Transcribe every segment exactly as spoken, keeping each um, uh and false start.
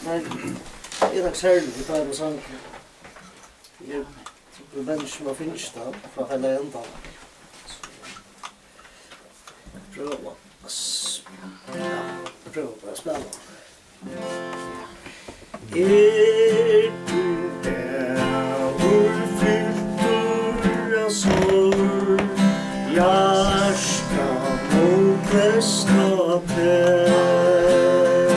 Det er nok særlig vi tar med sang. Jeg er mennesker med Finstad fra hele enda. Prøv å ja, prøv å spille. Er du der hvor fyller av sorg, hjärsta mot nästa pär,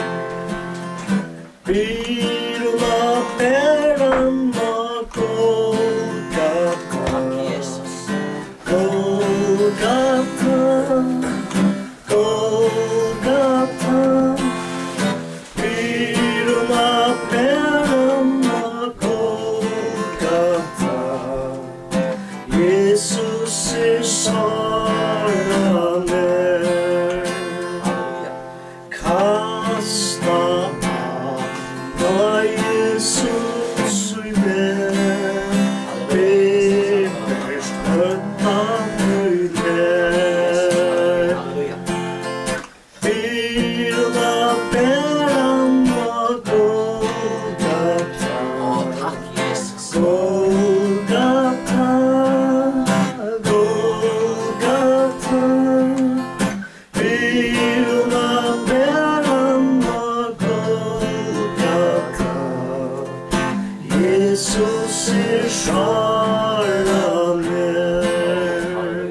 byrna bärarna Golgata, Golgata, Golgata, byrna bärarna Golgata, Jesus är sara nær, kasta alla Jesus i vær, beverst hötta nær, byrna bärarna Golgata, Golgata, Golgata, byrna bärarna Golgata, Jesus är sara nær,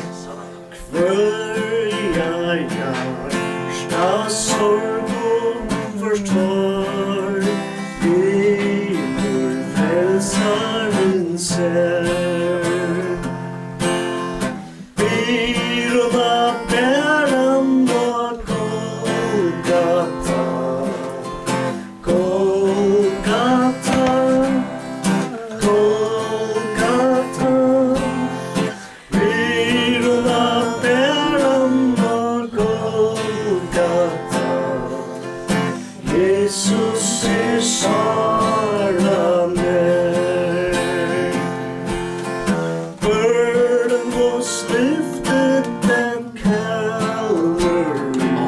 kvölja hjärsta sorg förstår, blir frälsaren ser, byrna bärarna Golgata, Golgata, Golgata, byrna bärarna Golgata, Jesus är sara nær, burden was lifted at Calvary,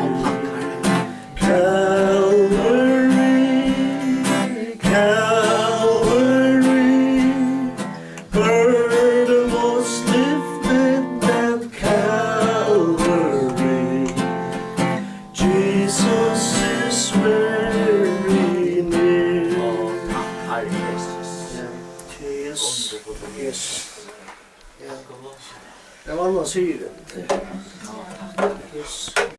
Calvary, Calvary, burden was lifted at Calvary, Jesus is very near. Yes, yes. Ja. Det var annan syren. Yes.